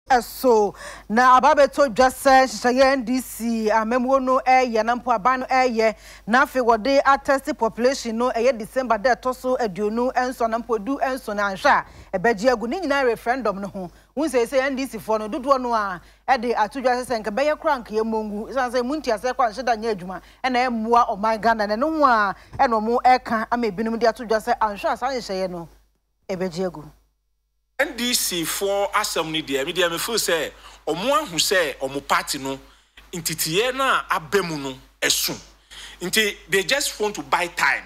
So na ababeto dwase hyehyɛ NDC amemwo no ye na mpo aban no ye na afi wode attest population no December de toso aduonu enso na mpo du enso na anhwa ebeji agu ni nyina referendum no ho wunse say NDC for no dodo no a de atodwase se nka beye krank ye mongu san say munti ase kwa nheda nya adwuma na emua oman Ghana na no ho a no mo eka ama ebinum de atodwase anhwa san hyehyɛ no ebeji agu NDC for assembly there me me feel say omo ahu say omo party no intitiye na abemu no esu nti they just want to buy time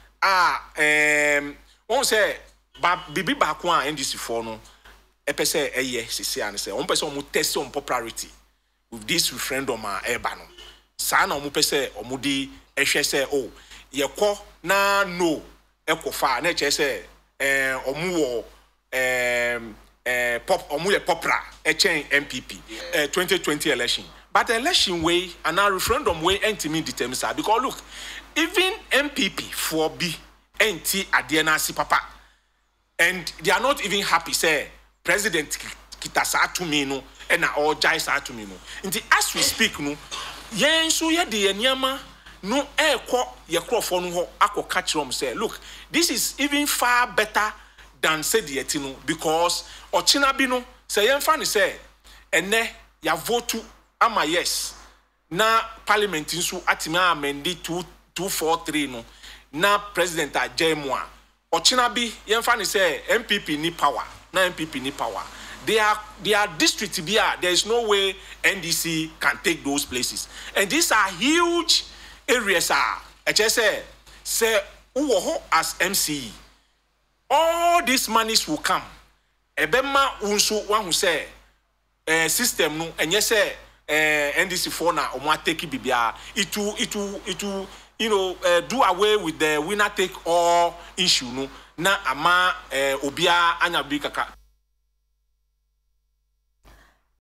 won say bibi ba ko a NDC for no epese eye sisi an say won pese omo test on popularity with this referendum eba no sa na omo pese omo di ehwe say oh yekọ na no ekofa na eche say omo wo popra echen MPP 2020 election but election way and our referendum way entimi determine sir because look even MPP for B NT adena si papa and they are not even happy say president kitasa to me no and all jais are to me no as we speak no yen so ye de nyama no ye crofo no ho akoka kirom say look this is even far better than said the etino because ochina bi no say yemfa ni say ene ya vote ama yes na parliament nso atimi amend 243 no na president ajemwa ochina bi yemfa ni say MPP ni power na MPP ni power they are district bia there is no way NDC can take those places and these are huge areas say uwo ho as MCE all these monies will come. Ebema unso one who say system no and yes say NDC for na omo take bibia it will do away with the winner take all issue no na ama obia anya bi kaka